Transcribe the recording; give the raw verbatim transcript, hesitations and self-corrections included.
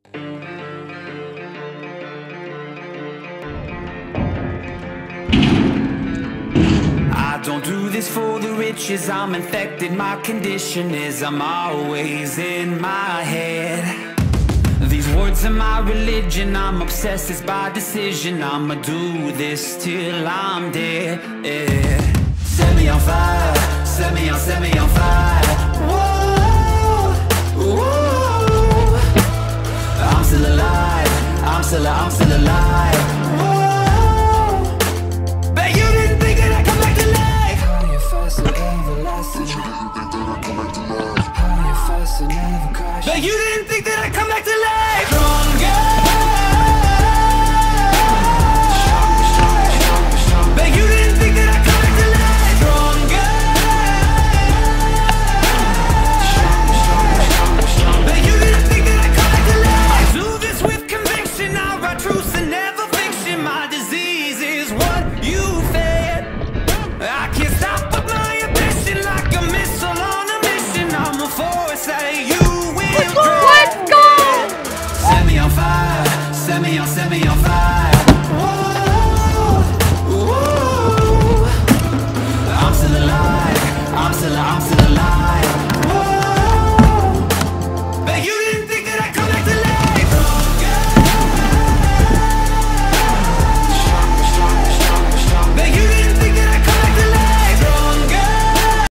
I don't do this for the riches, I'm infected, my condition is I'm always in my head. These words are my religion, I'm obsessed, it's by decision. I'ma do this till I'm dead, yeah. Set me on fire, set me on, set me on fire. Whoa, whoa. I'm still alive, I'm still, I'm still alive. Whoa. Bet you didn't think that I'd come back to life. How you fast and everlasting. Bet you didn't think that I'd come back to life. How you fast and never crash. Bet you didn't think that I'd come back to life. Stronger.